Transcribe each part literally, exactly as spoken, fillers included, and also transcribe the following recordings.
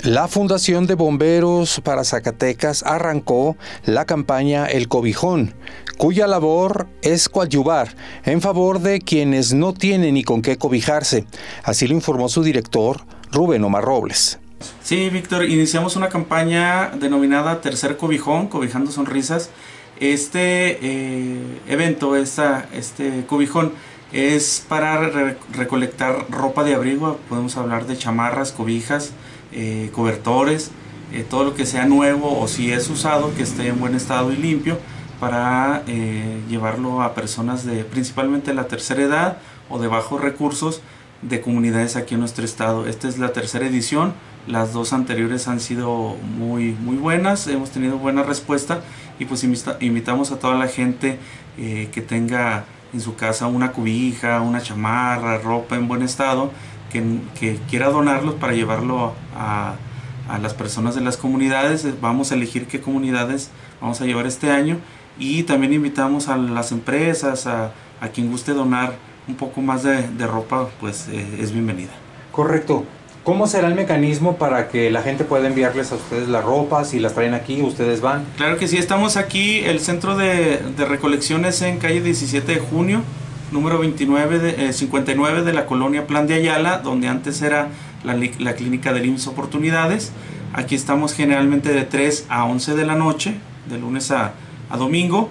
La Fundación de Bomberos para Zacatecas arrancó la campaña El Cobijón, cuya labor es coadyuvar en favor de quienes no tienen ni con qué cobijarse. Así lo informó su director, Rubén Omar Robles. Sí, Víctor, iniciamos una campaña denominada Tercer Cobijón, Cobijando Sonrisas. Este eh, evento, esta, este cobijón, es para re recolectar ropa de abrigo. Podemos hablar de chamarras, cobijas, eh, cobertores, eh, todo lo que sea nuevo o si es usado, que esté en buen estado y limpio, para eh, llevarlo a personas de principalmente la tercera edad o de bajos recursos de comunidades aquí en nuestro estado. Esta es la tercera edición. Las dos anteriores han sido muy, muy buenas, hemos tenido buena respuesta y pues invita, invitamos a toda la gente eh, que tenga en su casa una cobija, una chamarra, ropa en buen estado, que, que quiera donarlos para llevarlo a, a las personas de las comunidades. Vamos a elegir qué comunidades vamos a llevar este año y también invitamos a las empresas, a, a quien guste donar un poco más de, de ropa, pues eh, es bienvenida. Correcto. ¿Cómo será el mecanismo para que la gente pueda enviarles a ustedes la ropa? Si las traen aquí, ustedes van. Claro que sí, estamos aquí. El centro de, de recolección es en calle diecisiete de junio, número veintinueve de, eh, cincuenta y nueve de la colonia Plan de Ayala, donde antes era la, la clínica del I M S S Oportunidades. Aquí estamos generalmente de tres a once de la noche, de lunes a, a domingo.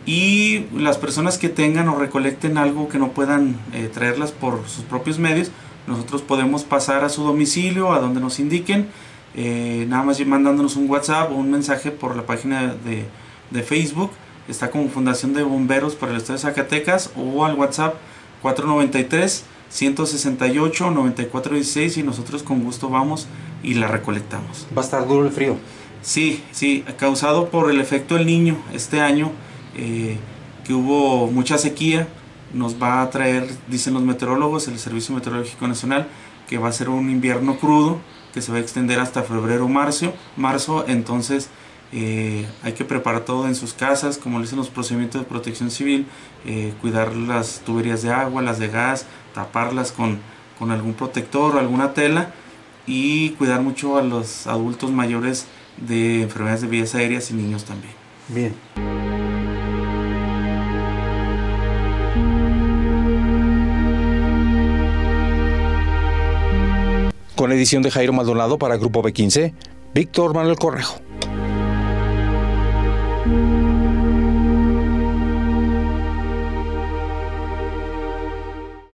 Y las personas que tengan o recolecten algo que no puedan eh, traerlas por sus propios medios, nosotros podemos pasar a su domicilio, a donde nos indiquen, eh, nada más mandándonos un WhatsApp o un mensaje por la página de, de Facebook. Está como Fundación de Bomberos para el Estado de Zacatecas, o al WhatsApp cuatro noventa y tres, ciento sesenta y ocho, noventa y cuatro dieciséis, y nosotros con gusto vamos y la recolectamos. ¿Va a estar duro el frío? Sí, sí, causado por el efecto del Niño este año, eh, que hubo mucha sequía. Nos va a traer, dicen los meteorólogos, el Servicio Meteorológico Nacional, que va a ser un invierno crudo, que se va a extender hasta febrero, marzo, marzo entonces eh, hay que preparar todo en sus casas, como dicen los procedimientos de protección civil, eh, cuidar las tuberías de agua, las de gas, taparlas con, con algún protector o alguna tela, y cuidar mucho a los adultos mayores de enfermedades de vías aéreas y niños también. Bien. Con edición de Jairo Maldonado para Grupo B quince, Víctor Manuel Cornejo.